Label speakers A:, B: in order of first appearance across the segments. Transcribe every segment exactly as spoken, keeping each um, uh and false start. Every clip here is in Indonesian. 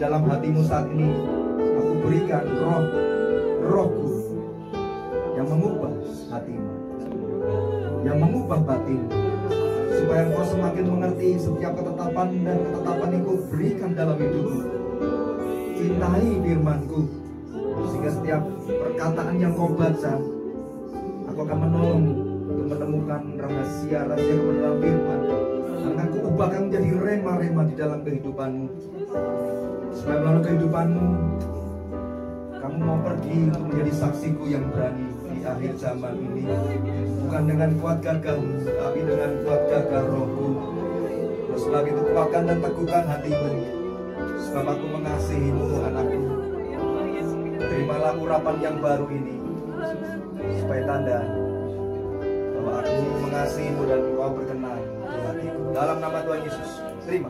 A: dalam hatimu saat ini, aku berikan roh, rohku yang mengubah hatimu, yang mengubah batin, supaya engkau semakin mengerti setiap ketetapan dan ketetapan yang kau berikan dalam hidupmu. Cintai firman-Ku, sehingga setiap perkataan yang kau baca, aku akan menolong untuk menemukan rahasia-rahasia kebenaran firman. Akan Ku ubahkan menjadi rema-rema di dalam kehidupanmu, supaya melalui kehidupanmu kamu mau pergi untuk menjadi saksiku yang berani di akhir zaman ini, bukan dengan kuat gagahmu, tapi dengan kuat gagah rohku. Terus lagi itu kuatkan dan teguhkan hatimu, sebab aku mengasihimu, anakku. Terimalah urapan yang baru ini, supaya tanda bahwa aku mengasihimu dan kau berkenan di hatiku. Dalam nama Tuhan Yesus, terima.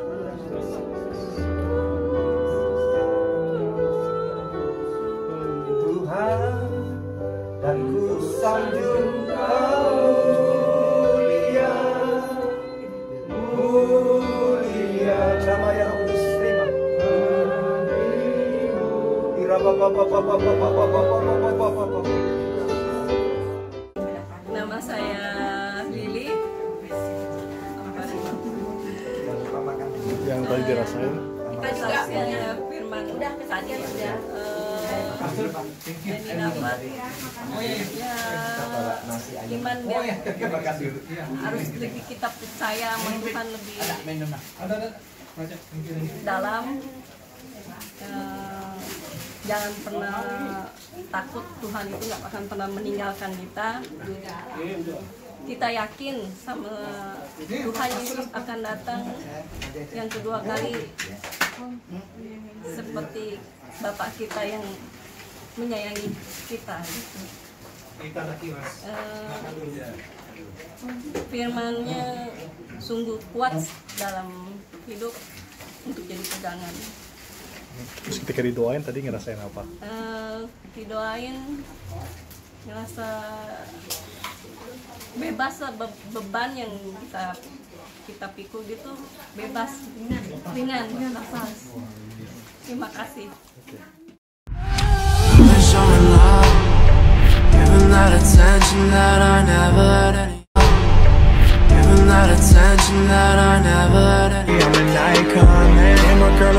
A: Tuhan, dan ku sanjung Kau mulia, mulia. Nama yang kudus, terima.
B: Nama saya Lili.
C: Yang tadi dirasain
B: Kesaksiannya firman udah tadi sudah jadi dapat ya iman yang harus lebih kita percaya sama Tuhan lebih dalam. Uh, jangan pernah takut, Tuhan itu nggak akan pernah meninggalkan kita. Kita yakin sama Tuhan Yesus akan datang yang kedua kali, seperti Bapak kita yang menyayangi kita. Uh, firman-Nya sungguh kuat dalam hidup untuk jadi pegangan.
C: Terus ketika didoain tadi ngerasain apa?
B: Uh, didoain ngerasa bebas lah, be beban yang kita kita pikul gitu bebas, ringan, nafas. Terima kasih.
D: I'm an icon, and my girl